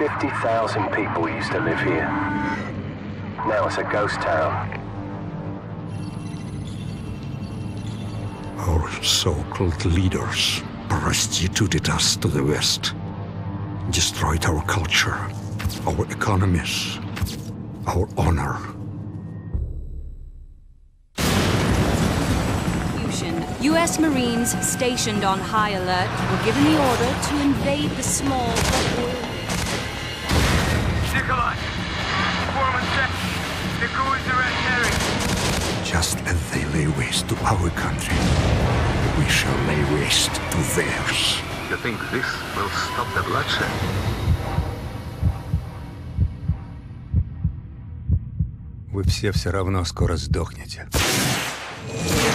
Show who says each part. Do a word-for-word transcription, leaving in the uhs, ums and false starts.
Speaker 1: fifty thousand people used to live here. Now it's a ghost town.
Speaker 2: Our so-called leaders prostituted us to the West, destroyed our culture, our economies, our honor.
Speaker 3: U S Marines stationed on high alert were given the order to invade the small but...
Speaker 4: Nikolai! Foreman check! The crew is direct carry!
Speaker 2: Just as they lay waste to our country, we shall lay waste to theirs.
Speaker 5: You think this will stop the bloodshed?
Speaker 6: Вы все все равно скоро сдохнете.